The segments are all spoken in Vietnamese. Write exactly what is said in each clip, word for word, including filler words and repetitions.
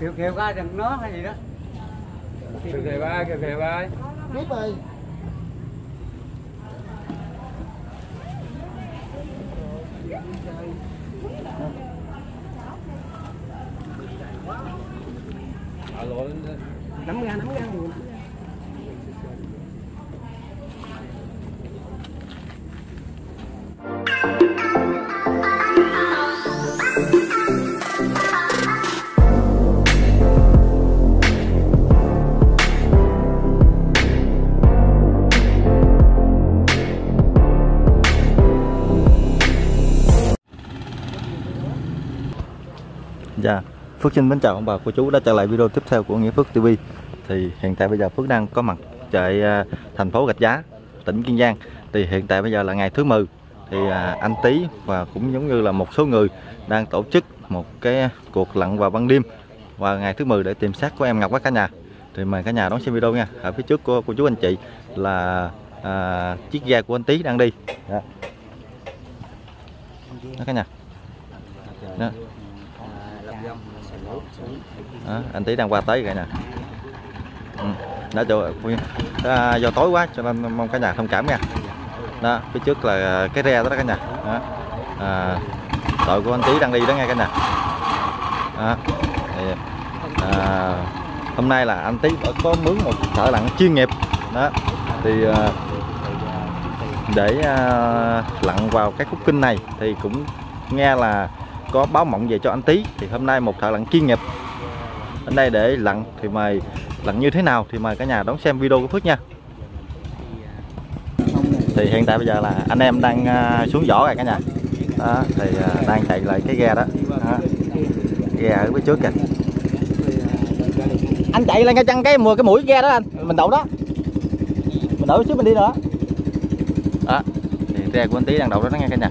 kêu kêu ra đừng nó hay gì đó. Kêu kêu ba, kêu kêu ba. Tiếp ơi. Alo. Nắm ra, nắm ra. Dạ, Phước xin mến chào ông bà cô chú đã trở lại video tiếp theo của Nghĩa Phước ti vi. Thì hiện tại bây giờ Phước đang có mặt tại thành phố Rạch Giá, tỉnh Kiên Giang. Thì hiện tại bây giờ là ngày thứ mười. Thì anh Tý và cũng giống như là một số người đang tổ chức một cái cuộc lặn vào ban đêm vào ngày thứ mười để tìm xác của em Ngọc các cả nhà. Thì mời cả nhà đón xem video nha. Ở phía trước của cô chú anh chị là à, chiếc ghe của anh Tý đang đi. Đó, đó cả nhà. Đó. Đó, anh Tý đang qua tới cả nhà. Ừ, đã cho à, do tối quá cho nên mong cả nhà thông cảm nha. Đó, phía trước là cái re đó, đó cả nhà. Đó. À, đội của anh Tý đang đi đó nghe cả nhà. Đó. Thì, à, hôm nay là anh Tý có mướn một thợ lặn chuyên nghiệp đó. Thì à, để à, lặn vào cái khúc kinh này thì cũng nghe là có báo mộng về cho anh Tý. Thì hôm nay một thợ lặn chuyên nghiệp đến đây để lặn, thì mời lặn như thế nào thì mời cả nhà đón xem video của Phước nha. Thì hiện tại bây giờ là anh em đang xuống vỏ rồi cả nhà. Đó, thì đang chạy lại cái ghe đó. Đó, ghe ở phía trước kìa. Anh chạy lên cái chân cái mùa cái mũi ghe đó anh, mình đậu đó, mình đậu trước mình đi nữa. Đó, thì ghe của anh Tý đang đậu đó, đó nghe cả nhà.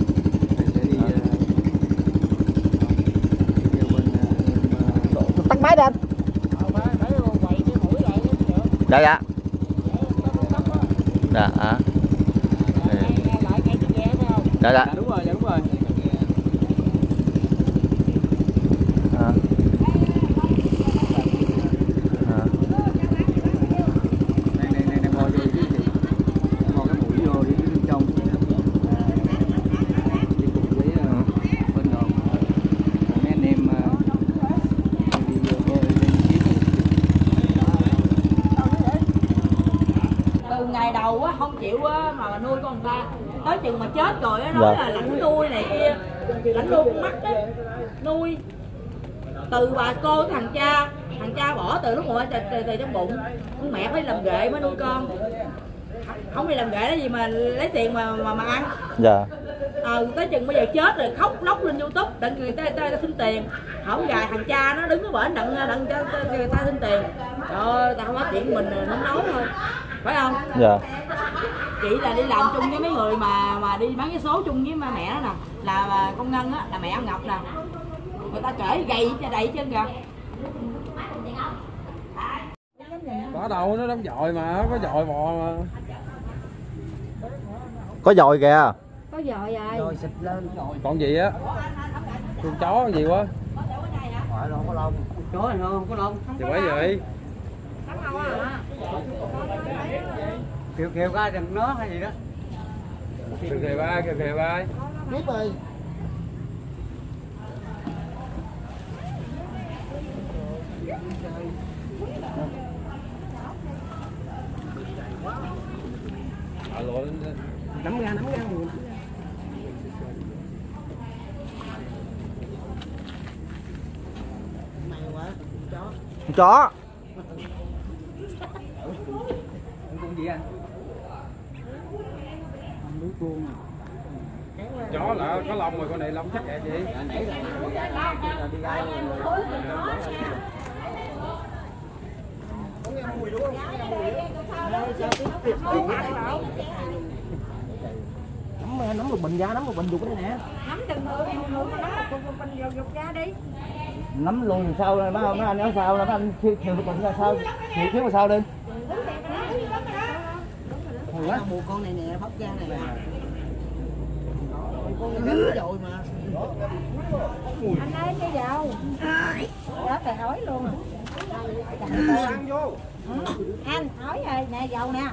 Tắt máy đi anh. Dạ dạ. Dạ à. Dạ dạ. Đúng rồi, dạ đúng rồi. À. À. Này này này mò vô chứ gì. Mò cái mũi vô đi bên trong. Đi cùng với bên đoàn mấy anh em đi vô bơi lên chiếc. Từ ngày đầu á không chịu á mà nuôi con người ta, tới chừng mà chết rồi á nói Dạ. là lãnh nuôi này kia, lãnh nuôi con mắt á, nuôi từ bà cô thằng cha, thằng cha bỏ từ lúc mà từ, từ, từ trong bụng, con mẹ phải làm ghệ mới nuôi con, không đi làm ghệ đó gì mà lấy tiền mà mà, mà ăn. Dạ. Ờ, tới chừng bây giờ chết rồi khóc lóc lên YouTube đặng người ta, ta, ta xin tiền, không gài thằng cha nó đứng ở bển đặng đặng cho người ta xin tiền. Trời ơi, ta không có chuyện mình không nói thôi, phải không? Dạ. Chị là đi làm chung với mấy người mà mà đi bán vé số chung với mẹ đó nè, là, là con Ngân á, là mẹ ông Ngọc nè, người ta kể gầy cho đầy chân kìa. Có đâu, nó đóng dội mà, có dội bò mà. Có dòi kìa. Có dội rồi. Rồi xịt lên rồi. Còn gì á? Con chó con gì quá? Hỏi nó có lông. Chó này không có lông. Thì quấy vậy. Kêu kêu ra đừng nó hay gì đó. Kêu kêu ba, kêu kêu ba. Tiếp ơi. Alo. Nắm ra, nắm ra. May quá, chó. Chó. Con gì anh? Nước luôn. Chó là có lông rồi, con này lông chắc vậy gì? Nãy là đi ra Nắm, nắm một bình ra, nắm một bình dục đây nè. Nắm từng người, nắm một bình dục dục ra đi. Nắm luôn làm sao mấy mấy anh nói sao, mấy anh thiếu thiếu bình ra sao, thiếu thiếu mà sao đi. Hồi quá mua con này nè, bóc ra này nè. Con này gắn rồi mà. Anh ơi cái dầu. Đó phải hỏi luôn à. Ăn vô. Anh hỏi rồi nè dầu nè.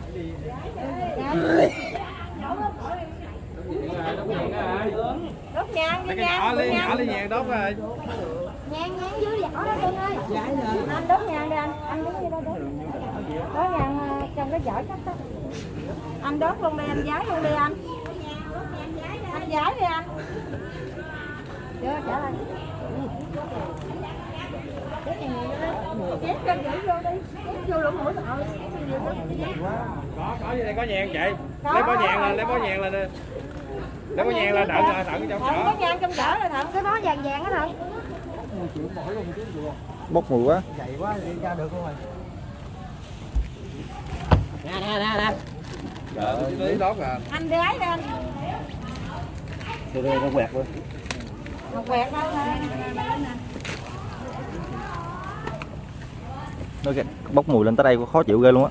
Đốt nhang đi nhang. Nhỏ lên nhỏ lên nhang đốt rồi. Nhang nhang dưới vỏ đó Cưng ơi. Anh đốt nhang đi anh. Anh đứng như đó đốt. Đốt nhang trong cái vỏ chắc đó. Anh đốt luôn đi anh giái luôn đi anh. Anh giái đi anh. Chưa trả lại. Chét cho giữ vô đi. Chét vô lỗ mũi sợ. Có có gì đây có nhang chị. Lấy bó nhang lên, lấy bó nhang lên đi. Lấy bó nhang lên đợi rồi thận trong chợ. Có nhang trong chợ rồi thận cái bó vàng vàng đó thận. Bốc mùi quá. Dày quá đi ra được không rồi. Nè nè nè nè. Trời ơi, đốt rồi. Anh gái đi anh. Từ từ nó quẹt luôn. Nó quẹt đâu nè. Nó kìa, bốc mùi lên tới đây khó chịu ghê luôn á.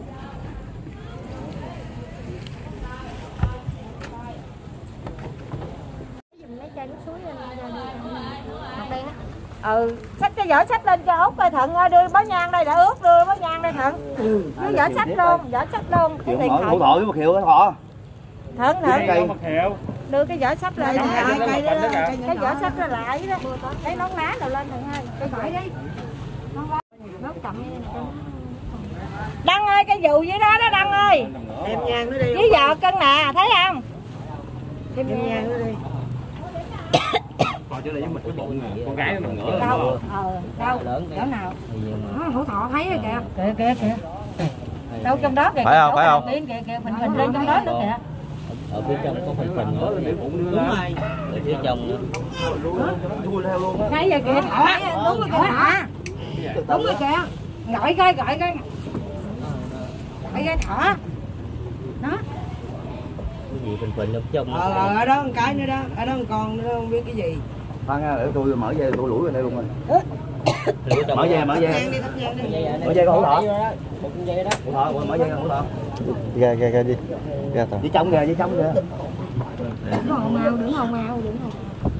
Ừ, xách cái vỏ xách lên cho Út coi Thận ơi, đưa bó nhang đây để ướt, đưa bó nhang đây Thận. Đưa vỏ xách luôn, vỏ xách luôn. Cái điện thoại. Thủ thọ với một hiệu đó thọ. Thận Thận. Hiệu. Đưa cái vỏ xách lên. Cái vỏ xách nó lại đó. Cái nón lá nào lên Thận ơi. Cái vỏ đi. Nón cầm Đăng ơi, cái dù dưới đó đó Đăng ơi. Đem nhang nó đi. Với vợ Cưng nè, thấy không? Đem nhang nó đi. Hồi trước đây với mình cái bụng nè, con gái nó nằm ngửa. Đâu? Ờ, đâu? Chỗ nào? Hổ thọ thấy rồi kìa. Kìa kìa kìa. Đâu trong đó kìa. Phải không? Phải không? Kìa kìa, phình phình lên trong đó nữa kìa. Ở phía trong có phần phần nữa. Đúng rồi. Ở phía trong nữa. Thấy giờ kìa thọ. Đúng rồi kìa thọ. Đúng rồi kìa. Gọi coi, gọi coi. Gọi coi thọ. Đó. Cái gì phần phần ở trong. Ờ, ở đó một cái nữa đó, ở đó một con nữa không biết cái gì. Khoan nha, để tôi mở dây tôi lủi vào đây luôn rồi. Mở dây, mở dây. Nhang đi, thắp nhang đi. Mở dây có hổ thọ. Một dây đó. Hổ thọ, mở dây hổ thọ. Ra ra ra đi. Ra tao. Đi trong kìa, đi trong kìa. Đừng hồng mau, đừng hồng mau, đừng hồng.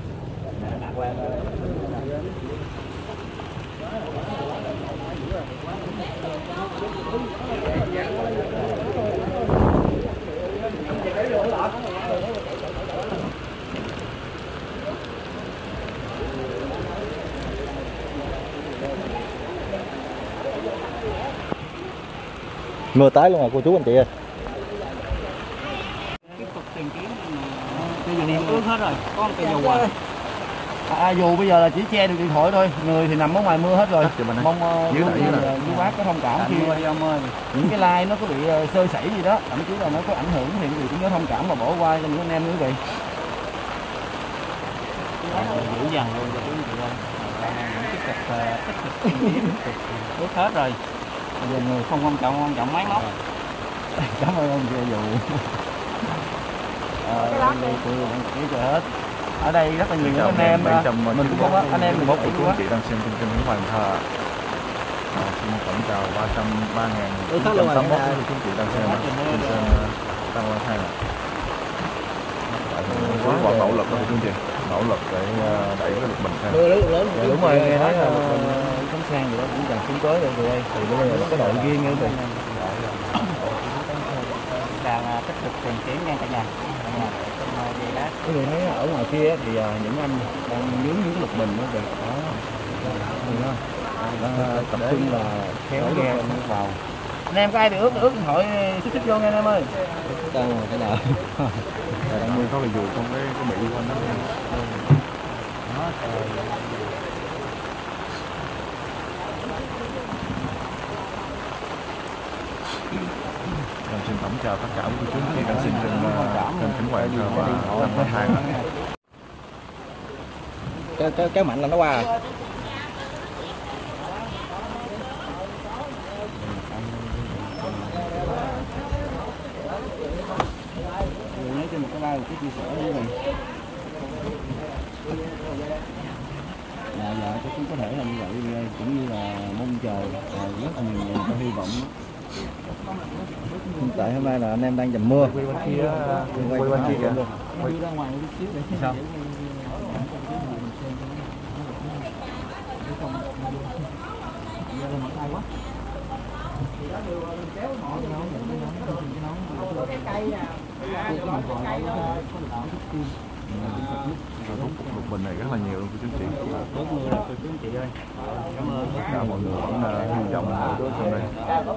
Mưa tới luôn rồi cô chú anh chị ơi. Cái gì ướt hết rồi, có một cây dù à. À, dù bây giờ là chỉ che được điện thoại thôi, người thì nằm ở ngoài mưa hết rồi. Mong quý quý bác có thông cảm khi những cái like nó có bị sơ sẩy gì đó, thậm chí là nó có ảnh hưởng thì quý vị cũng nhớ thông cảm và bỏ qua cho những anh em quý vị. Dữ dằn luôn cho quý vị ơi. Tiếp tục tích cực ướt hết rồi. Bây giờ người không quan trọng, quan trọng máy móc. Cảm ơn ông chị dù. Cái hết. Ở đây rất là nhiều những anh em mình cũng có anh em mình một chú chị đang xem chương trình Hiếu Hoàng Thờ. À, xin tổng chào ba trăm ba nghìn chín trăm tám mươi mốt thì chú chị đang xem trên Tăng Quan Thang. Quá nỗ lực đó chú chị, nỗ lực để đẩy cái lực mình sang. Đúng rồi, nghe nói là cắm sang gì đó cũng cần tiến tới rồi đây thì bây giờ là cái đội riêng nữa rồi. Đang tích cực tìm kiếm nha cả nhà. Quý vị thấy ở ngoài kia thì những anh đang nhướng những lục bình đó kìa. Đó. Đang tập trung là kéo ghe vào. Anh em có ai bị ướt ướt điện thoại xích xích vô nghe anh em ơi. Đang ngồi cái nào. Đang nuôi có là dù không cái cái bị của anh đó. Xin tổng chào tất cả quý chú chị đang xem trên kênh Khánh Hoàng và Tăng Quan Thang. Cái cái cái mạnh là nó qua rồi. Lấy cho một cái like một cái chia sẻ với mình. Dạ dạ cũng có thể là như vậy, cũng như là mong chờ rất là nhiều người có hy vọng. Hiện tại hôm nay là anh em đang dầm mưa. Quay bên kia, quay bên kia kìa. Đi ra ngoài một chút xíu để sao? dài quá. Thì đó đều mình kéo họ cái nón, cái nón, cái nón, cái cây nè, cái cây đó không được đỏ tim. Rồi thuốc lục bình này rất là nhiều luôn của chú chị. Bớt mưa rồi cô chú anh chị ơi. Cảm ơn tất cả mọi người vẫn hy vọng trong đây.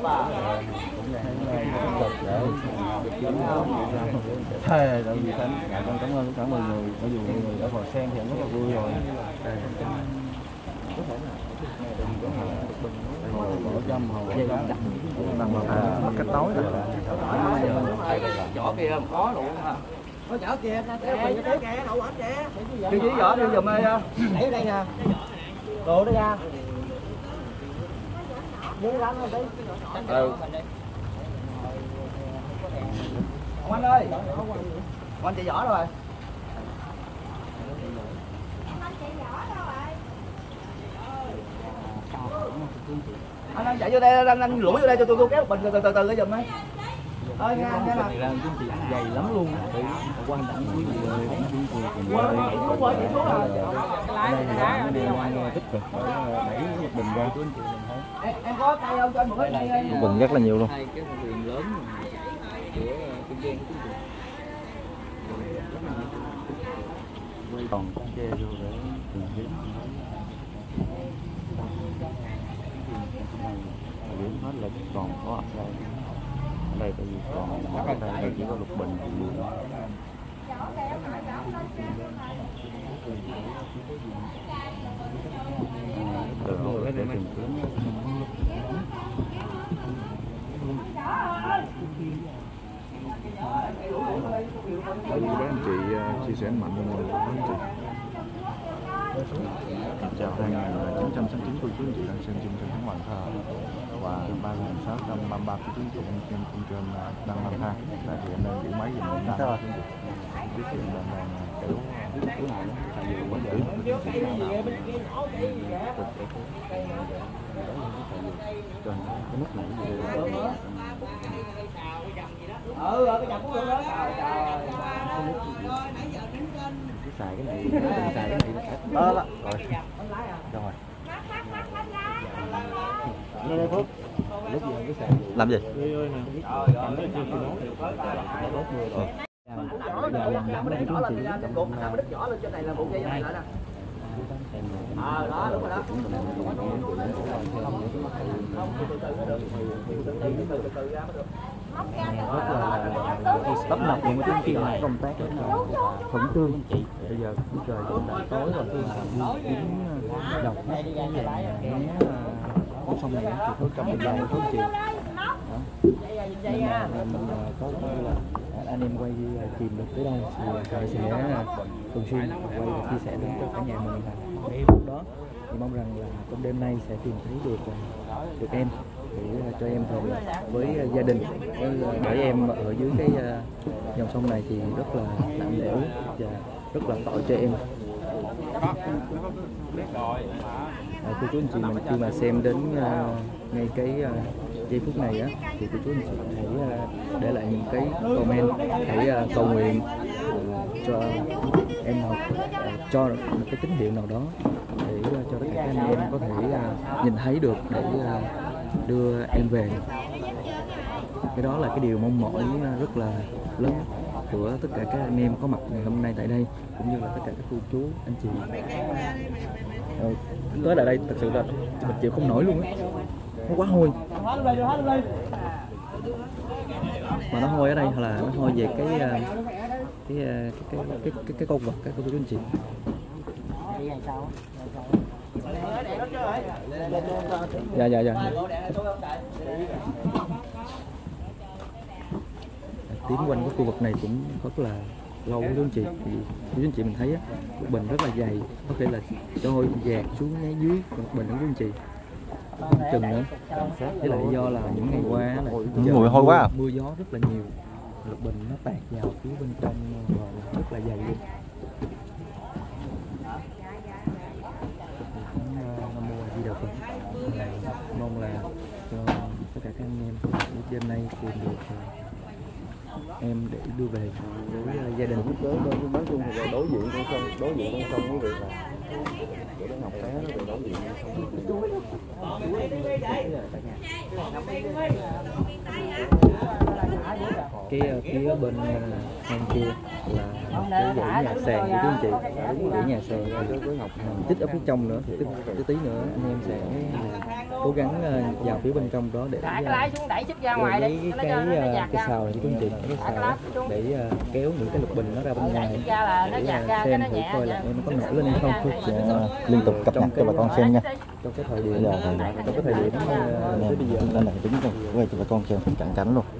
Thề tại vì Khánh, dạ con cảm ơn tất cả mọi người, mặc dù mọi người ở Phò Sen thì rất là vui rồi. Ở trong hồ dây đặt Bằng một cách tối rồi. vỏ kia không có luôn hả? Có vỏ kia, cái gì tới kìa, đậu bánh kìa. Cái gì vỏ đi giùm ơi. Để ở đây nè. Đồ đó ra. Muốn lắm không tí. Ừ. Ông anh ơi. Ông anh chạy vỏ đâu rồi? Anh anh chạy vô đây, anh anh lủi vô đây cho tôi tôi kéo bình từ từ từ từ giùm ấy. Ơi nghe nghe nè. dày lắm luôn. Quan trọng quý vị ơi, Đúng rồi, chị xuống rồi. tích cực đẩy một bình ra. Em, em có tay không cho anh một cái tay. Bình rất là nhiều luôn. Hai cái đường lớn của Kiên Giang. Còn che vô để tìm kiếm. Điểm hết là còn có ở đây. Ở đây tại vì còn ở đây chỉ có lục bình luôn. Từ rồi để tìm kiếm. Tại vì đó anh chị uh, chia sẻ mạnh với mình anh chị. Chào hai nghìn chín trăm sáu mươi chín cô chú anh chị đang xem chương trình Thắng Hoàng Thơ và ba nghìn sáu trăm ba mươi ba cô chú anh chị đang xem chương trình Đăng Nam Thang. Tại vì em đang giữ máy dùm mình đang biết chuyện đang đang kiểu kiểu này tại vì quá dữ trên cái nút này Ừ, ở cái chặt của đó. cứ xài cái này xài cái này Ờ rồi. Rồi. Đây đây Phúc. Lúc gì cứ xài Làm gì? Ờ đó đúng rồi đó. Tấp nập những cái kia là công tác khẩn trương anh chị. Bây giờ cũng trời cũng đã tối rồi, tôi làm đi kiếm đầu cái gì né con sông này thì thôi cầm bình dài thôi chị. Nên là mình có là anh em quay tìm được tới đâu thì thầy sẽ thường xuyên quay và chia sẻ đến cho cả nhà mình và em lúc đó thì mong rằng là trong đêm nay sẽ tìm thấy được được em để cho em về với gia đình, bởi em ở dưới cái dòng sông này thì rất là nặng nề và rất là tội cho em. À, cô chú anh chị mình khi mà xem đến uh, ngay cái uh, giây phút này á thì cô chú anh chị hãy uh, để lại những cái comment, hãy uh, cầu nguyện uh, cho em Ngọc, uh, cho một cái tín hiệu nào đó để uh, cho tất cả các anh em có thể uh, nhìn thấy được để uh, đưa em về. Cái đó là cái điều mong mỏi uh, rất là lớn của tất cả các anh em có mặt ngày hôm nay tại đây, cũng như là tất cả các cô chú anh chị. Ờ, tới lại đây thật sự là mình chịu không nổi luôn á, nó quá hôi. Mà nó hôi ở đây là nó hôi về cái cái cái cái cái cái, cái con vật các cô chú anh chị. Dạ dạ dạ. Tiến quanh cái khu vực này cũng rất là lâu đó anh chị, thì chú anh chị mình thấy á, bình rất là dày, có thể là trôi dạt xuống ngay dưới một bình đó chú anh chị, chừng nữa. Với lại do là những ngày qua là mùi hôi quá à. Mưa gió rất là nhiều, lục bình nó tạt vào phía bên trong và rất là dày luôn. Nam Mô A Di Đà Phật. Mong là cho tất cả các anh em đêm nay tìm được em để đưa về với gia đình. Nói chung là đối diện con sông, đối diện con sông quý vị là để Ngọc Té nó về đối diện con sông. Cái phía bên hàng kia là cái dãy nhà sàn của quý anh chị, dãy nhà sàn tích ở phía trong nữa, tích cái tí nữa anh em sẽ cố gắng vào phía bên trong đó để lấy cái cái cái sào này quý anh chị, cái sào để kéo những cái lục bình nó ra bên ngoài để xem thử coi là nó có nổi lên hay không. Liên tục cập nhật cho bà con xem nha. Trong cái thời điểm Giờ trong cái thời điểm tới bây giờ lên này tính rồi, quay cho bà con xem cận cảnh luôn.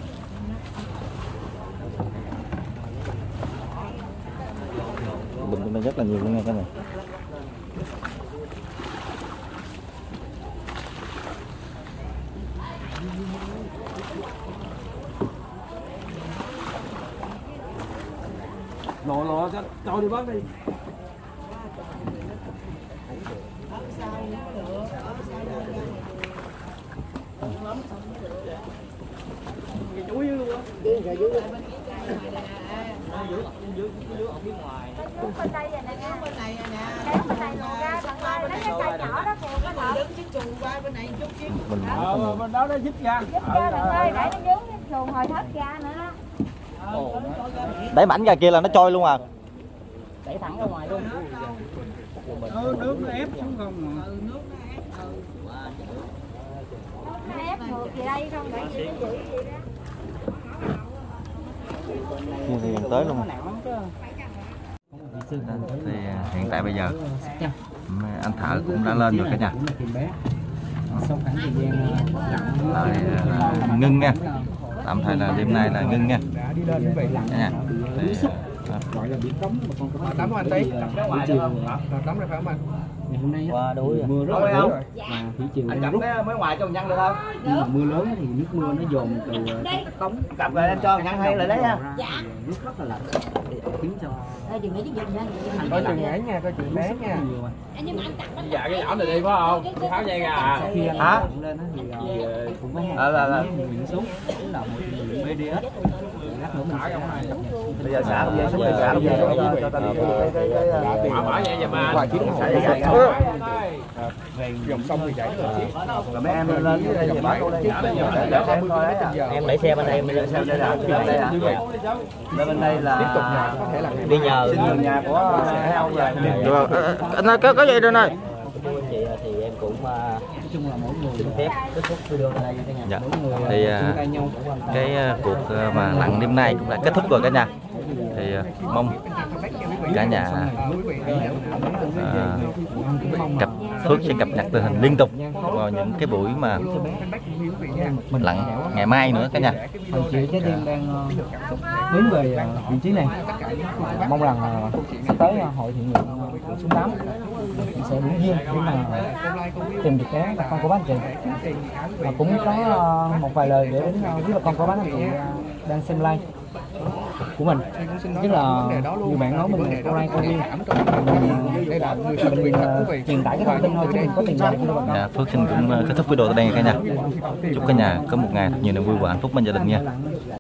Bình trong đây rất là nhiều luôn nha các bạn. Lò lò cho cho đi bớt đi. Bên đây nè nè, bên này nè, kéo bên này lùa ra, thằng ơi, lấy cái cây nhỏ đó kìa, có lợn. Đứng chiếc chuồng qua bên này chút xíu. Ờ, bên đó nó dít ra. Dít ra thằng ơi, để nó dướng cái chuồng hồi thớt ra nữa đó. Đẩy mảnh ra kia là nó trôi luôn à. đẩy thẳng ra ngoài luôn. Ừ, nước nó ép xuống không mà. Nó ép ngược về đây không, để gì nó giữ gì đó. Kia thì gần tới luôn. Thì hiện tại bây giờ anh thợ cũng đã lên rồi cả nhà. Rồi ngưng nha. Tạm thời là đêm nay là ngưng nha. Cả nhà. Tắm anh tí, tắm ra phải không anh? Ngày hôm nay Qua đối mưa rất là lớn mà thủy triều anh cầm cái mới ngoài cho nhăn được không? nhưng mà mưa lớn thì nước mưa nó dồn từ các cống Cầm rồi em cho nhăn hay lại đấy nha. nước rất là lạnh khiến cho Coi chừng bé nha, coi chừng bé nha. Dạ cái nhỏ này đi phải không? Tháo dây ra à? khi anh Hả? lên thì cũng có À, là, là. những số là một bê đê ét lát nữa mình sẽ Bây giờ xả bây giờ xuống bây giờ xả bây giờ cho cho ta đi cái cái cái Mở mở vậy mà. Ngoài chuyến xả dây dòng sông thì chảy rồi xíu. rồi mấy em lên dưới đây bắt cô đây để xem coi đấy. em đẩy xe bên đây em lên Xem đây là bên đây à? Lên bên đây là Tiếp tục nhà có thể là đi nhờ xin nhường nhà của ông rồi. Rồi, anh ơi, có có gì đây này? chị thì em cũng uh, nói chung là mỗi người xin phép kết thúc video ở đây nha cả nhà. Dạ. Mỗi người Thì chung uh, tay nhau cũng quan tâm. cái uh, cuộc uh, mà lặn đêm nay cũng đã kết thúc rồi cả nhà. Thì uh, mong cả nhà uh, cập Phước sẽ cập nhật tình hình liên tục vào những cái buổi mà lặn ngày mai nữa cả nhà. Anh chị trái tim đang uh, hướng về uh, vị trí này. Mong rằng uh, sắp tới uh, hội thiện nguyện uh, số tám sẽ đủ duyên để mà tìm được cái bà con của bác anh chị. Và cũng có uh, một vài lời để đến uh, với bà con của bác anh chị uh, đang xem live của mình, tức là như bạn nói mình câu like câu view đây là người mình quyền thật quý vị. truyền tải cái thông tin thôi chứ mình có tiền lời cho bà con. Dạ, Phước xin cũng uh, kết thúc video tại đây cả nhà. Chúc cả nhà có một ngày thật nhiều niềm vui và hạnh phúc bên gia đình nha.